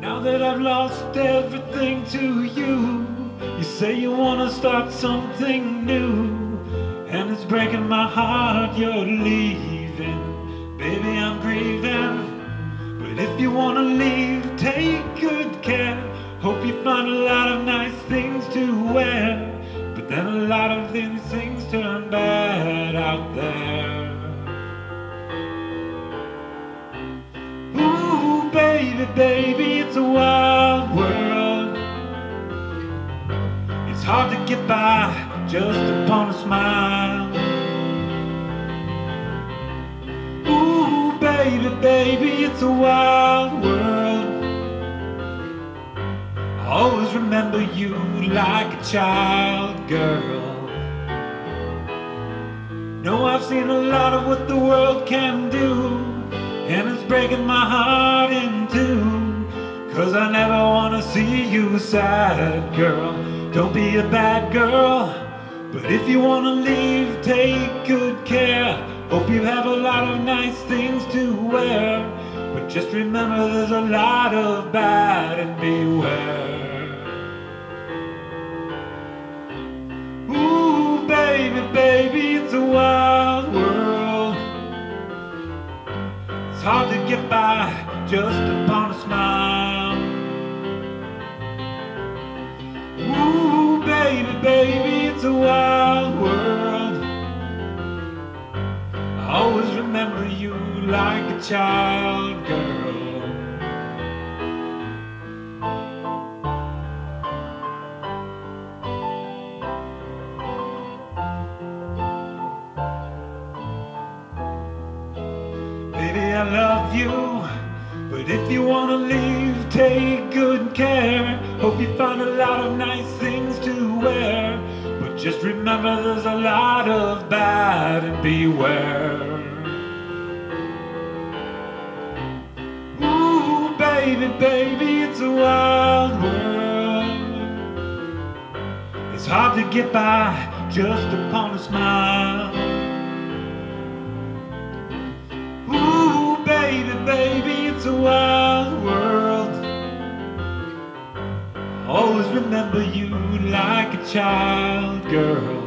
Now that I've lost everything to you, you say you wanna start something new, and it's breaking my heart you're leaving. Baby, I'm grieving, but if you wanna leave, take good care. Hope you find a lot of nice things to wear, but then a lot of these things turn bad out there. Ooh, baby, baby, it's a wild world. It's hard to get by just upon a smile. Ooh, baby, baby, it's a wild world. I always remember you like a child, girl. No, I've seen a lot of what the world can do, and it's breaking my heart in two, 'cause I never wanna see you sad, girl. Don't be a bad girl, but if you wanna leave, take good care. Hope you have a lot of nice things to wear, but just remember there's a lot of bad, and beware. Ooh, baby, baby, it's a wild world. It's hard to get by just upon a smile. Ooh, baby, baby, it's a wild world. I always remember you like a child, girl. Baby, I love you, but if you wanna leave, take good care. Hope you find a lot of nice things to wear, but just remember there's a lot of bad, and beware. Ooh, baby, baby, it's a wild world. It's hard to get by just upon a smile. Ooh, baby, baby, it's a wild world. Always remember you like a child, girl.